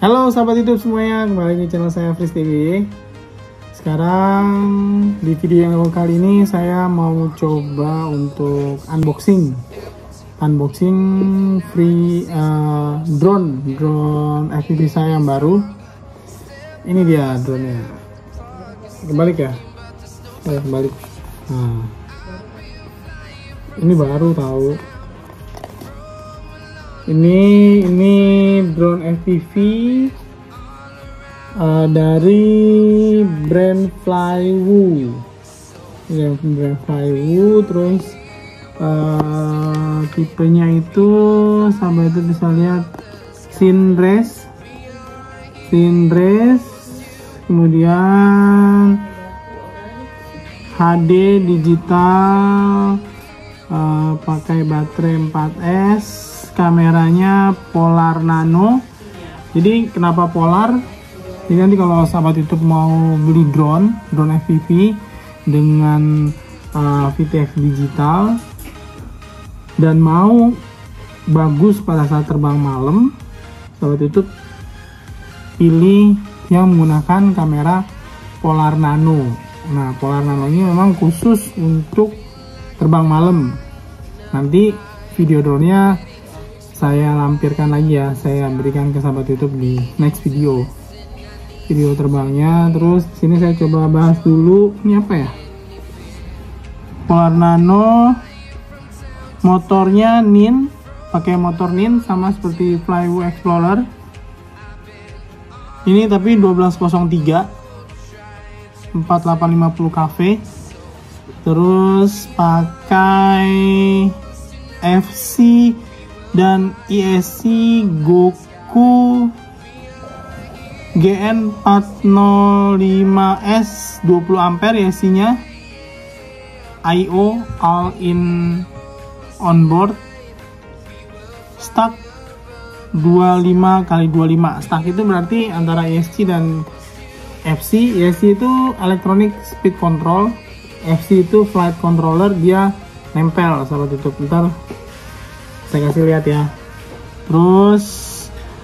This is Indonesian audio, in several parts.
Halo sahabat YouTube semuanya, kembali lagi di channel saya Fris TV. Sekarang di video yang kali ini saya mau coba untuk unboxing free drone FPV saya yang baru. Ini dia drone-nya. Kembali ya? Kembali. Nah, ini baru tahu. Ini drone FPV dari brand Flywoo. Ini brand Flywoo, terus tipenya itu sampai itu bisa lihat Sinres, kemudian HD digital, pakai baterai 4S, kameranya Polar Nano. Jadi kenapa Polar? Jadi nanti kalau sahabat YouTube mau beli drone FPV dengan VTX digital dan mau bagus pada saat terbang malam, sahabat YouTube pilih yang menggunakan kamera Polar Nano. Nah, Polar Nano ini memang khusus untuk terbang malam. Nanti video drone-nya saya lampirkan lagi ya, saya berikan ke sahabat YouTube di next video terbangnya. Terus sini saya coba bahas dulu, ini apa ya? Polar Nano, motornya NIN, pakai motor NIN sama seperti Flywoo Explorer. Ini tapi 1203 4850 kV. Terus pakai FC dan ISC Goku GN405S 20 ampere ISC-nya, IO all in on board, stack 25x25. Stack itu berarti antara ISC dan FC. ISC itu electronic speed control, FC itu flight controller, dia nempel sahabat YouTube. Bentar saya kasih lihat ya. Terus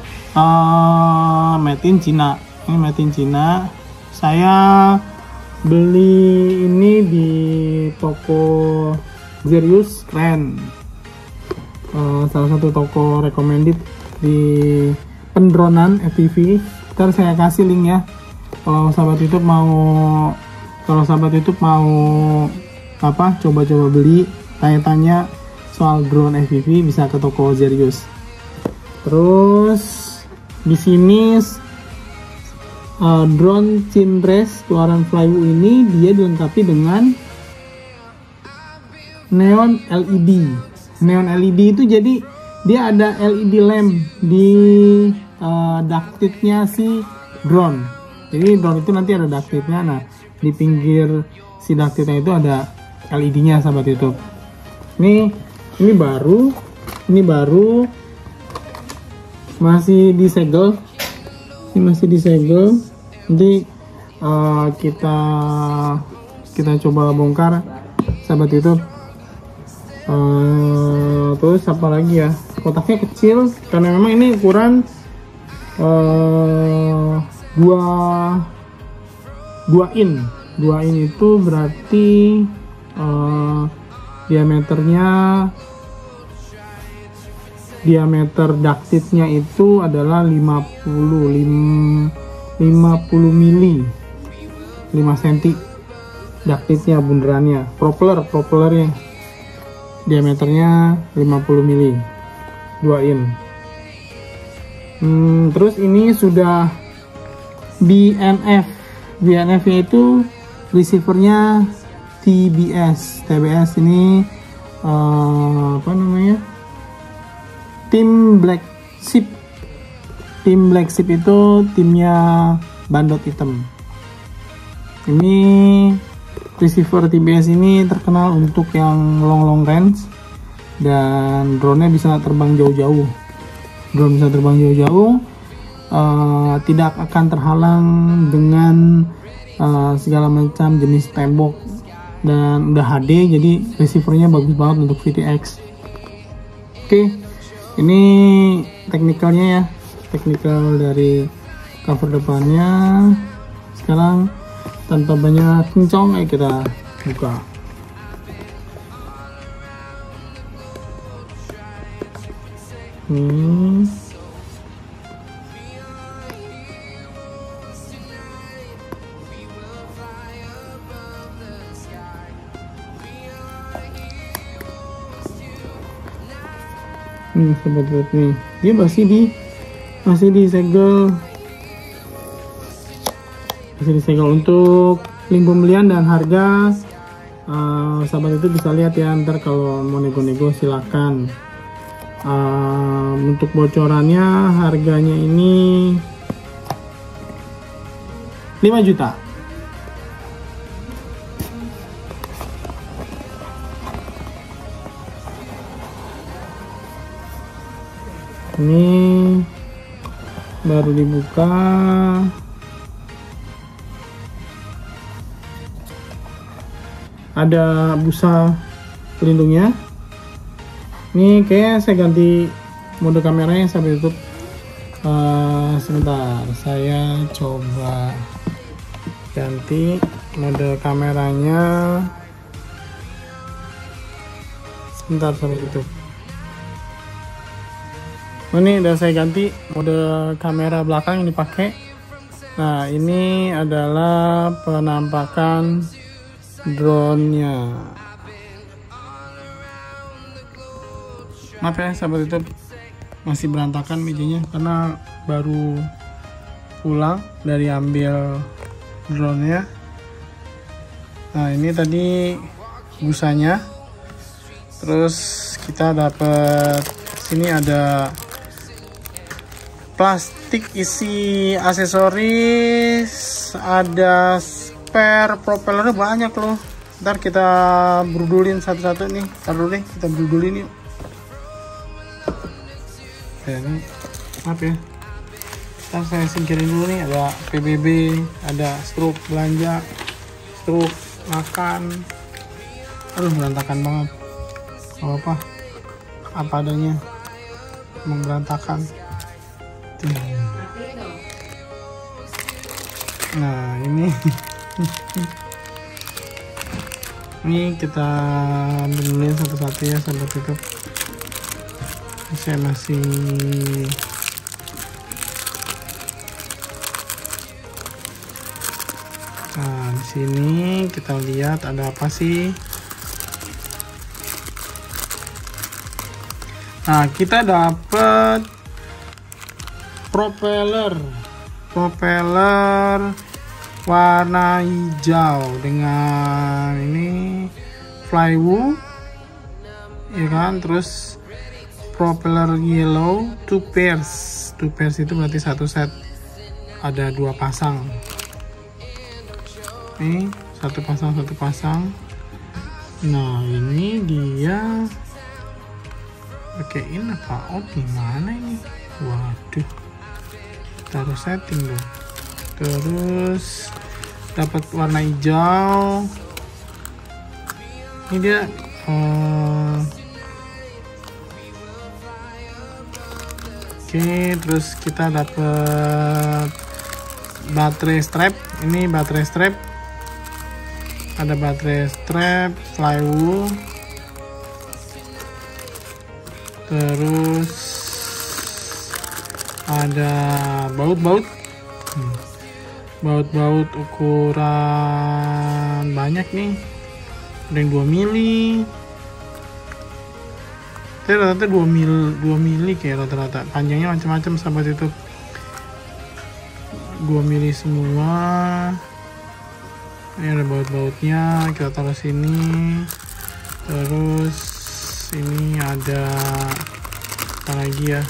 made in China. Ini made in China. Saya beli ini di toko Zerius, keren. Salah satu toko recommended di pendronan FPV. Ntar saya kasih link ya. Kalau sahabat YouTube mau coba-coba beli, tanya-tanya soal drone FPV bisa ke toko Zerius. Terus di sini drone Sinres keluaran Flywoo ini dia dilengkapi dengan neon LED. Neon LED itu jadi dia ada LED lamp di ductitnya si drone. Jadi drone itu nanti ada ductitnya. Nah, di pinggir si ductitnya itu ada LED-nya sahabat YouTube. Ini baru masih disegel. Ini masih disegel. Nanti kita coba bongkar sahabat YouTube. Terus apa lagi ya? Kotaknya kecil karena memang ini ukuran 2 in. 2 in itu berarti diameter ductitnya itu adalah 50 mili, 5 cm ductitnya, bundarannya. Propellernya diameternya 50 mili, 2 in. Terus ini sudah BNF nya itu receivernya TBS ini apa namanya, tim Black Sheep itu timnya Bandot Hitam. Ini receiver TBS ini terkenal untuk yang long range dan drone-nya bisa terbang jauh-jauh. Tidak akan terhalang dengan segala macam jenis tembok, dan udah HD, jadi receivernya bagus banget untuk VTX. Oke, ini teknikalnya ya. teknikal dari cover depannya. Sekarang tanpa banyak kencang, kita buka. Sobat nih, dia masih disegel untuk link pembelian dan harga. Sahabat itu bisa lihat ya, ntar kalau mau nego-nego silakan. Untuk bocorannya harganya ini 5 juta. Ini baru dibuka. Ada busa pelindungnya. Ini kayaknya saya ganti mode kameranya sampai tutup. Sebentar, saya coba ganti mode kameranya. Sebentar sampai tutup. Ini udah saya ganti mode kamera belakang yang dipakai. Nah, ini adalah penampakan drone-nya. Maaf ya sahabat YouTube, masih berantakan mejanya karena baru pulang dari ambil drone-nya. Nah, ini tadi busanya. Terus kita dapat sini ada plastik isi aksesoris, ada spare propellernya banyak loh. Ntar kita brudulin satu-satu nih. Ntar dulu deh, kita brudulin yuk. Ya, ini maaf ya, ntar saya singkirin dulu nih. Ada PBB, ada struk belanja, struk makan. Aduh, berantakan banget. Gak apa adanya, emang berantakan. Nah, ini ini kita ambilin satu-satu ya sahabat YouTube. Saya masih di sini kita lihat ada apa sih. Nah, kita dapat propeller warna hijau dengan ini flywood ya kan, terus propeller yellow, two pairs itu berarti satu set, ada 2 pasang. Ini satu pasang. Nah, ini dia pakaiin apa? Oh, gimana ini? Waduh, taruh setting dong. Terus dapat warna hijau. Ini dia oke, terus kita dapat baterai strap. Ini baterai strap, ada baterai strap flywood. Terus ada baut ukuran banyak nih, ada yang 2 mili. Rata-rata 2 mili kayak rata-rata. Panjangnya macam-macam sahabat itu, 2 mili semua. Ini ada baut-bautnya, kita taruh sini. Terus ini ada apa lagi ya,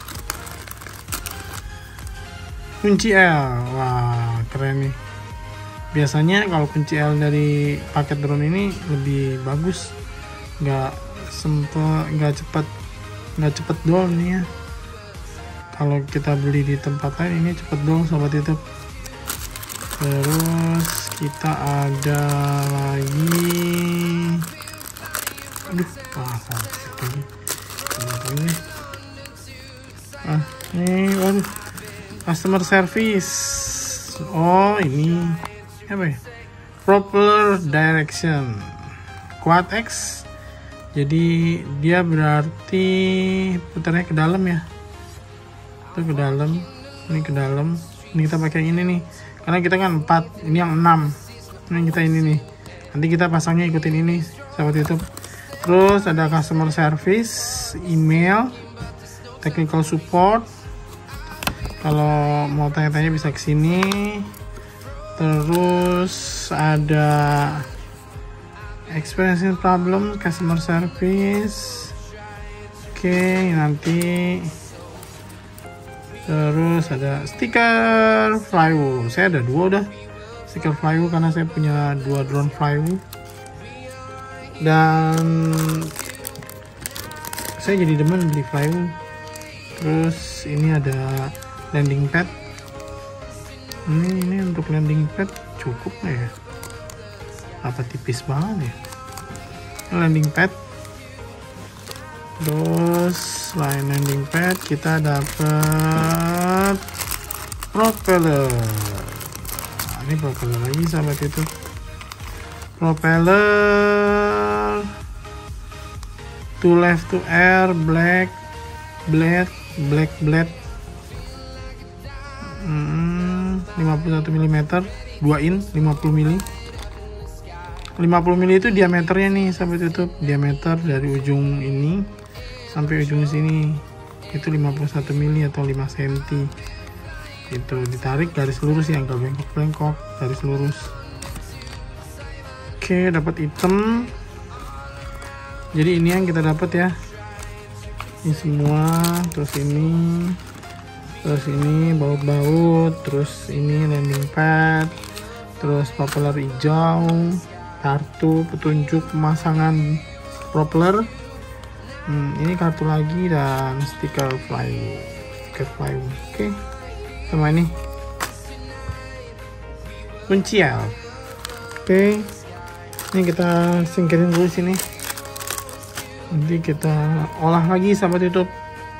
kunci L. Wah, keren nih. Biasanya kalau kunci L dari paket drone ini lebih bagus, nggak cepet down nih ya. Kalau kita beli di tempat lain ini cepet down sobat YouTube. Terus kita ada lagi, aduh, Nih, waduh, customer service. Oh, ini apa ya? Propeller direction. Quad X. Jadi dia berarti putarnya ke dalam ya. Itu ke dalam, ini ke dalam. Ini kita pakai ini nih. Karena kita kan 4, ini yang 6. Ini kita ini nih. Nanti kita pasangnya ikutin ini, sahabat YouTube. Terus ada customer service, email, technical support. Kalau mau tanya-tanya bisa ke sini. Terus ada experiencing problem, customer service. Oke, nanti terus ada stiker Flywoo. Saya ada 2 udah stiker Flywoo karena saya punya 2 drone Flywoo. Dan saya jadi demen beli Flywoo. Terus ini ada landing pad. Ini untuk landing pad cukup nggak ya? Apa tipis banget ya? Ini landing pad. Terus selain landing pad kita dapat propeller. Nah, ini propeller lagi sahabat itu. Propeller to left to air black blade 51 mm 2 in 50 mm. 50 mm itu diameternya nih sahabat YouTube. Diameter dari ujung ini sampai ujung sini itu 51 mm atau 5 cm. Itu ditarik garis lurus ya, enggak bengkok-bengkok, garis lurus. Oke, dapat item. Jadi ini yang kita dapat ya. Ini semua, terus ini baut-baut, terus ini landing pad, terus propeller hijau, kartu petunjuk pemasangan propeller, ini kartu lagi, dan stiker Flywoo. Oke, sama ini kunci ya. Oke, ini kita singkirin dulu sini, nanti kita olah lagi sahabat YouTube.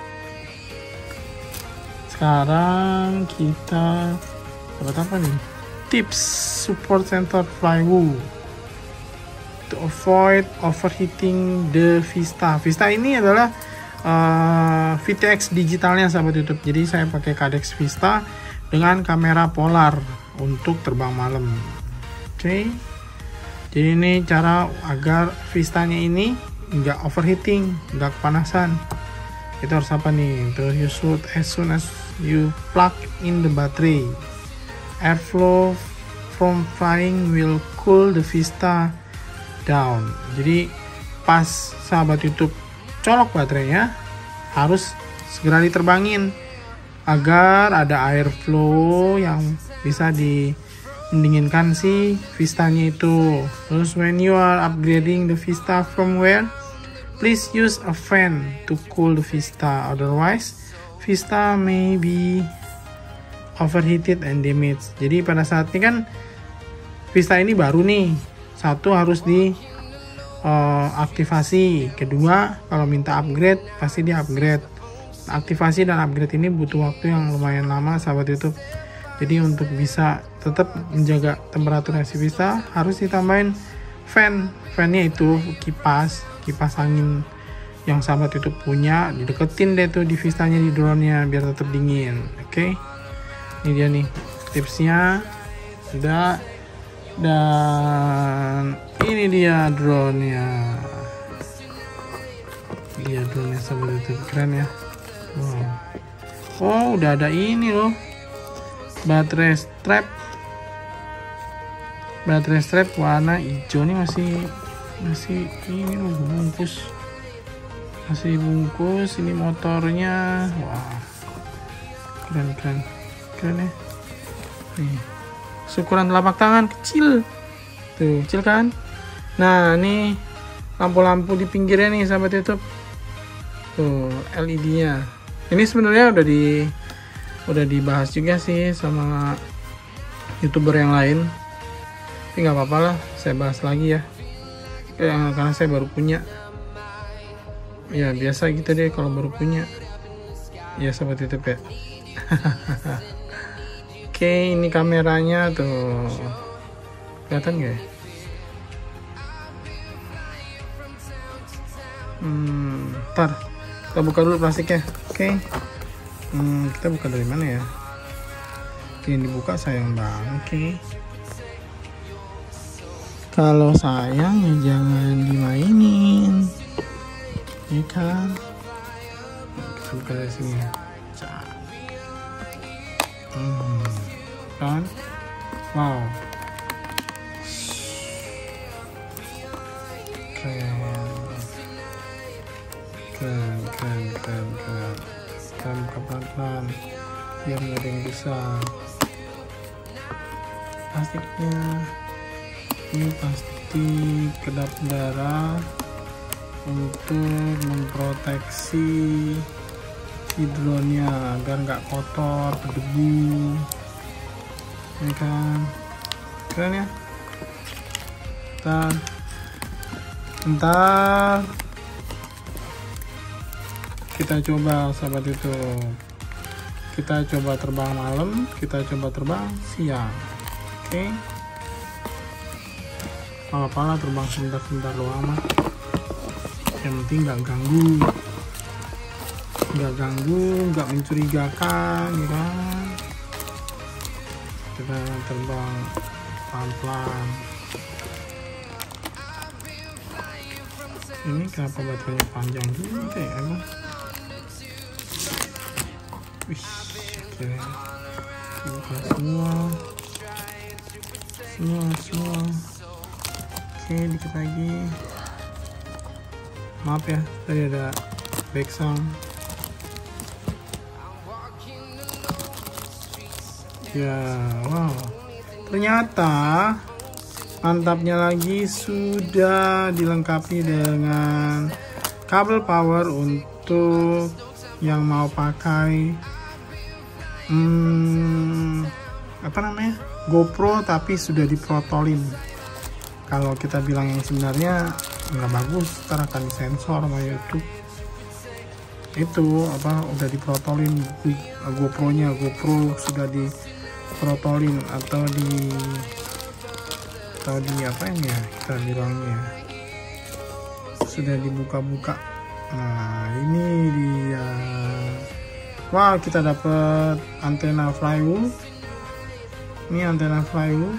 Sekarang kita dapat apa nih? Tips support center Flywoo to avoid overheating the Vista. Vista ini adalah VTX digitalnya sahabat YouTube. Jadi saya pakai Cadex Vista dengan kamera polar untuk terbang malam. Oke. Jadi ini cara agar Vistanya ini nggak overheating, nggak kepanasan. Kita harus apa nih? Terus you shoot as soon as you plug in the battery. Airflow from flying will cool the Vista down. Jadi pas sahabat YouTube colok baterainya, harus segera diterbangin agar ada airflow yang bisa mendinginkan si Vistanya itu. Terus when you are upgrading the Vista firmware, please use a fan to cool the Vista, otherwise Vista may be overheated and damaged. Jadi pada saat ini kan Vista ini baru nih, satu harus di aktivasi, kedua kalau minta upgrade pasti di upgrade. Aktivasi dan upgrade ini butuh waktu yang lumayan lama sahabat YouTube. Jadi untuk bisa tetap menjaga temperatur si Vista harus ditambahin fannya itu kipas angin yang sahabat YouTube punya, dideketin deh tuh di Vistanya, di drone-nya biar tetap dingin. Oke. Ini dia nih tipsnya. Udah. Dan ini dia drone-nya. Dia drone-nya sahabat YouTube, keren ya. Wow. Oh, udah ada ini loh. Baterai strap warna hijau nih, masih ini loh, bungkus. Masih bungkus, ini motornya. Wah. Keren ya. Nih. Ukuran telapak tangan kecil. Tuh, kecil kan? Nah, ini lampu-lampu di pinggirnya nih sahabat YouTube. Tuh, LED-nya. Ini sebenarnya udah dibahas juga sih sama YouTuber yang lain. Tapi nggak apa-apa lah, saya bahas lagi ya. Karena saya baru punya. Ya, biasa gitu deh kalau baru punya. ya sobat YouTube ya. Oke, ini kameranya tuh, kelihatan gak ya? Ntar kita buka dulu plastiknya. Oke. Kita buka dari mana ya? Ini dibuka sayang banget. Oke. Kalau sayang ya jangan dimainin, ya kan? Kita buka dari sini. Kan? Wow. Keren. Kita buka pelan-pelan biar nggak ada yang bisa. Plastiknya ini plastik kedap darah untuk memproteksi si drone-nya agar nggak kotor, berdebu, ya kan? Keren ya. Ntar kita coba sahabat itu, kita coba terbang malam, kita coba terbang siang. Oke, apa-apa lah terbang sebentar-sebentar doang mah, yang penting nggak ganggu, nggak mencurigakan, ya kan? Kita terbang pelan-pelan. Ini kenapa baterainya panjang gitu ya emang? Wih, keren. Buka semua. Oke, dikit lagi. Maaf ya, tadi ada back sound. Ya, wow. Ternyata mantapnya lagi sudah dilengkapi dengan kabel power untuk yang mau pakai apa namanya, GoPro tapi sudah diprotolin. Kalau kita bilang yang sebenarnya nggak bagus, ntar akan disensor sama YouTube. Itu apa, udah diprotolin GoPro-nya, GoPro sudah diprotolin atau di apa ya kita bilangnya, sudah dibuka-buka. Nah ini dia. Wow, kita dapat antena Flywoo. Ini antena Flywoo.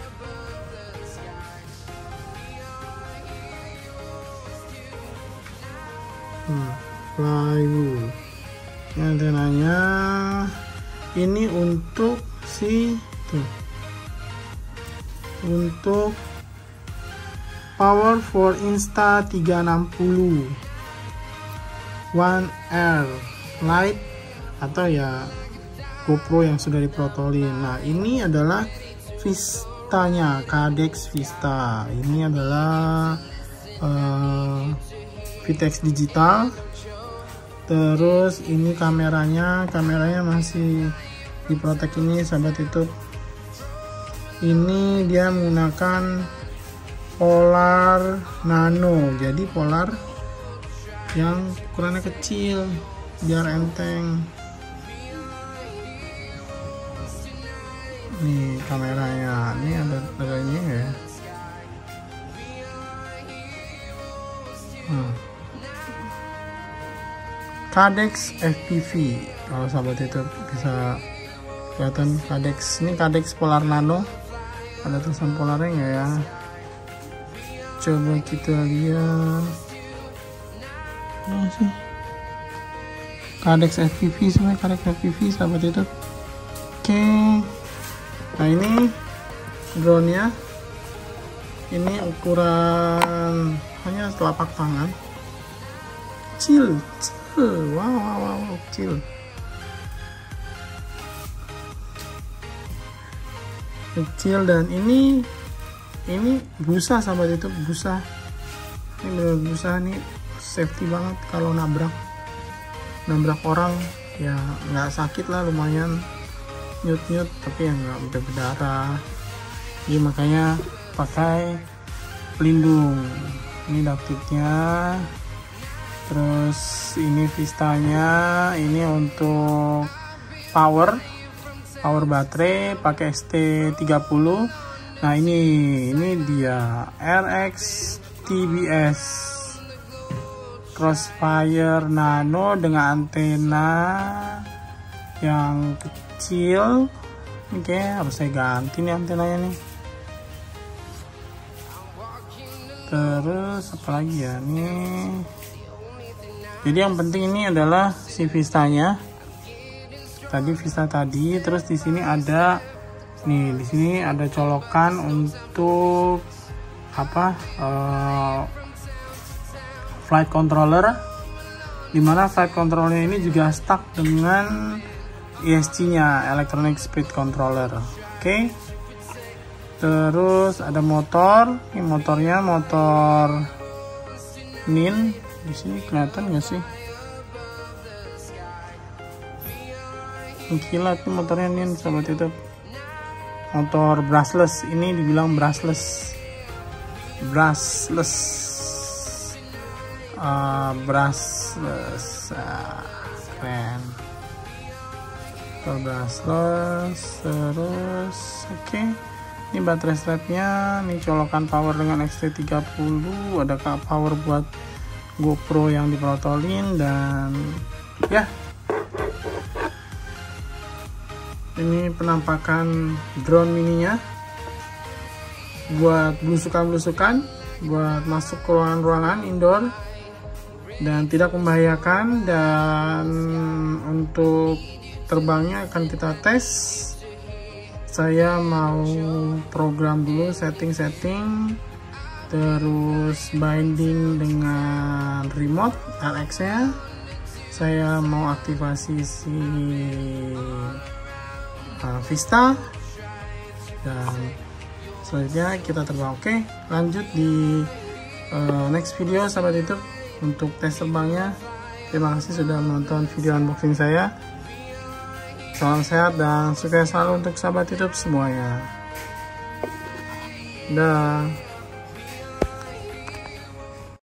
Flywoo. Ini antenanya. Ini untuk untuk Power for Insta360 One Air Light atau ya GoPro yang sudah diprotolin. Nah ini adalah Vistanya, Cadex Vista. Ini adalah VTX digital. Terus ini kameranya masih diprotek ini sahabat YouTube. Ini dia menggunakan polar nano, jadi polar yang ukurannya kecil biar enteng. Nih kameranya, ini ada ini ya. Cadex FPV, kalau sahabat itu bisa kelihatan Cadex. Ini Cadex polar nano, ada tulisan polarnya nggak ya? Coba kita lihat. Nah, sih Cadex FPV, sebenarnya Cadex FPV sahabat itu. Oke, nah ini drone-nya, ini ukuran hanya telapak tangan, kecil. Wow, kecil. Dan ini busa sahabat itu, busa. Ini benar busa nih, safety banget kalau nabrak orang ya nggak sakit lah, lumayan nyut tapi ya nggak sampai berdarah. Jadi makanya pakai pelindung. Ini dapetnya. Terus ini Vistanya, ini untuk power baterai pakai ST30. Nah ini dia RX TBS Crossfire Nano dengan antena yang kecil. Oke, harus saya ganti nih antenanya nih. Terus apa lagi ya nih? Jadi yang penting ini adalah si Vistanya. Tadi Vista tadi, terus di sini ada nih, di sini ada colokan untuk apa? Flight controller. Dimana flight controller ini juga stuck dengan ESC-nya, Electronic Speed Controller. Oke. Terus ada motor. Ini motornya motor NIN. Di sini kelihatan nggak sih? Kilat nih motornya nih sobat YouTube. Motor brushless, ini dibilang brushless. Keren. Motor brushless. Terus oke. Ini baterai strapnya, ini colokan power dengan XT30, ada power buat GoPro yang diprotolin, dan ya ini penampakan drone mininya buat belusukan-belusukan, buat masuk ke ruangan-ruangan indoor dan tidak membahayakan. Dan untuk terbangnya akan kita tes. Saya mau program dulu, setting, terus binding dengan remote RX nya. Saya mau aktivasi si Vista, dan selanjutnya kita terbang. Oke, lanjut di next video sahabat YouTube untuk tes terbangnya. Terima kasih sudah menonton video unboxing saya. Salam sehat dan sukses selalu untuk sahabat YouTube semuanya. Dah.